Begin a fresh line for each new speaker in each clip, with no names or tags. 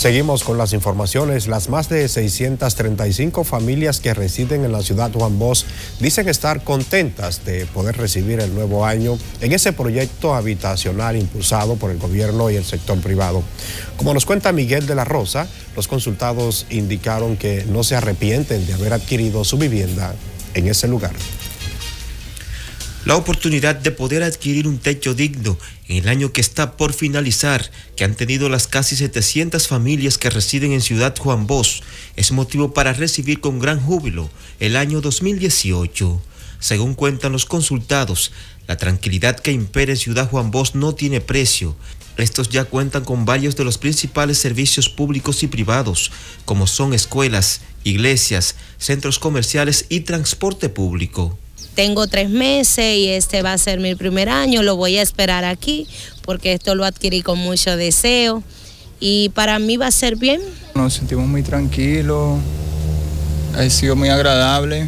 Seguimos con las informaciones. Las más de 635 familias que residen en la ciudad Juan Bosch dicen estar contentas de poder recibir el nuevo año en ese proyecto habitacional impulsado por el gobierno y el sector privado. Como nos cuenta Miguel de la Rosa, los consultados indicaron que no se arrepienten de haber adquirido su vivienda en ese lugar.
La oportunidad de poder adquirir un techo digno en el año que está por finalizar, que han tenido las casi 700 familias que residen en Ciudad Juan Bosch, es motivo para recibir con gran júbilo el año 2018. Según cuentan los consultados, la tranquilidad que impera en Ciudad Juan Bosch no tiene precio. Estos ya cuentan con varios de los principales servicios públicos y privados, como son escuelas, iglesias, centros comerciales y transporte público.
Tengo 3 meses y este va a ser mi primer año, lo voy a esperar aquí porque esto lo adquirí con mucho deseo y para mí va a ser bien.
Nos sentimos muy tranquilos, ha sido muy agradable,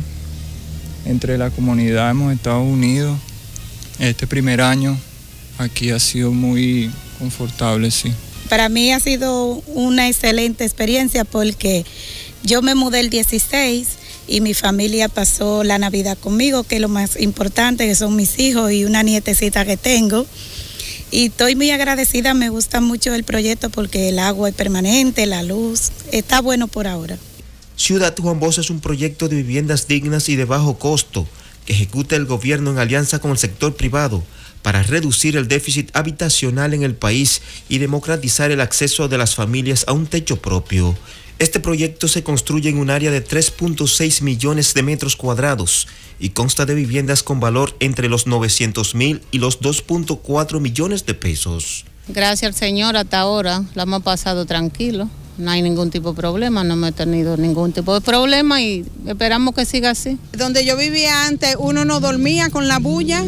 entre la comunidad hemos estado unidos. Este primer año aquí ha sido muy confortable, sí.
Para mí ha sido una excelente experiencia porque yo me mudé el 16 y mi familia pasó la Navidad conmigo, que es lo más importante, que son mis hijos y una nietecita que tengo. Y estoy muy agradecida, me gusta mucho el proyecto porque el agua es permanente, la luz, está bueno por ahora.
Ciudad Juan Bosch es un proyecto de viviendas dignas y de bajo costo que ejecuta el gobierno en alianza con el sector privado para reducir el déficit habitacional en el país y democratizar el acceso de las familias a un techo propio. Este proyecto se construye en un área de 3.6 millones de metros cuadrados y consta de viviendas con valor entre los 900,000 y los 2.4 millones de pesos.
Gracias al Señor, hasta ahora la hemos pasado tranquilo, no hay ningún tipo de problema, no hemos tenido ningún tipo de problema y esperamos que siga así.
Donde yo vivía antes, uno no dormía con la bulla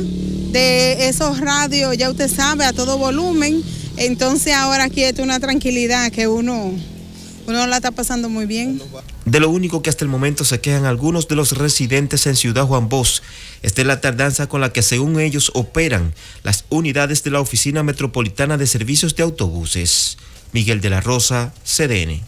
de esos radios, ya usted sabe, a todo volumen, entonces ahora aquí es una tranquilidad que uno la está pasando muy bien.
De lo único que hasta el momento se quejan algunos de los residentes en Ciudad Juan Bosch es de la tardanza con la que según ellos operan las unidades de la Oficina Metropolitana de Servicios de Autobuses. Miguel de la Rosa, CDN.